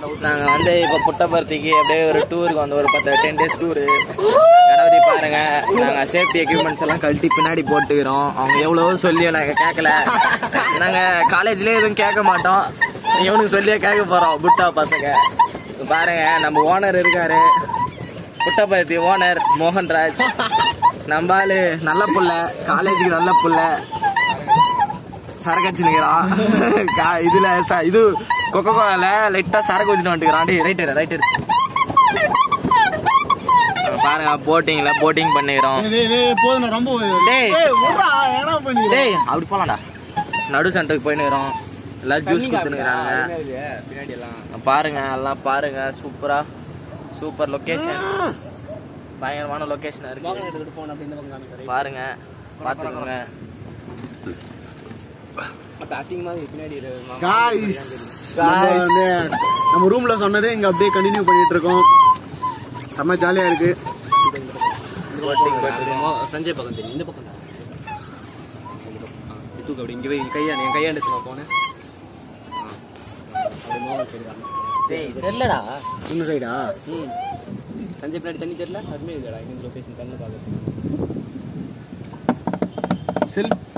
நாங்கள் வந்து இப்போ புட்டபர்த்திக்கு அப்படியே ஒரு டூருக்கு வந்து ஒரு 10 days டூரு. கணபதி பாருங்க, நாங்கள் சேஃப்டி எக்யூப்மெண்ட்ஸ் எல்லாம் கழட்டி பின்னாடி போட்டுக்கிறோம். அவங்க எவ்வளவோ சொல்லியும் நாங்கள் கேட்கல. நாங்கள் காலேஜ்லேயே எதுவும் கேட்க மாட்டோம், இவனுக்கு சொல்லியே கேட்க போகிறோம். புட்டா பசங்க பாருங்க, நம்ம ஓனர் இருக்காரு, புட்டபர்த்தி ஓனர் மோகன்ராஜ். நம்ம ஆளு நல்ல புள்ள, காலேஜுக்கு நல்ல புள்ள, சரக்கு அடிச்சுக்கிறான். இதுல இது கொக்கோ கோலால லைட்டா சரக்கு வச்சுட்டு வந்துக்கிறான். ரைட்டு பாருங்க, போட்டிங் பண்ணிக்கிறோம். அப்படி போலாம்டா. நடு சென்டருக்கு போயின்னுக்கிறோம். எல்லாம் ஜூஸ் குடுத்துனுக்குறாங்க பின்னாடி எல்லாம். பாருங்க எல்லாம் பாருங்க, சூப்பர் லொகேஷன், பயங்கரமான லொகேஷனா இருக்கு. பாருங்க, பாத்துக்கோங்க. நம்ம ரூம்ல சொன்னதே இங்க அப்படியே கண்டினியூ பண்ணிட்டு இருக்கோம். செம்ம ஜாலியா இருக்கு. சஞ்சய் பக்கம் தெரியும், இந்த பக்கம் அப்படி இங்க என் கையாண்டு போனேன். தெரியலடா இந்த சைடா. சஞ்சய் பின்னாடி தண்ணி தெரியல, அதுமே இல்லடா. இந்த லொகேஷன் கண்ணு பாக்க செல்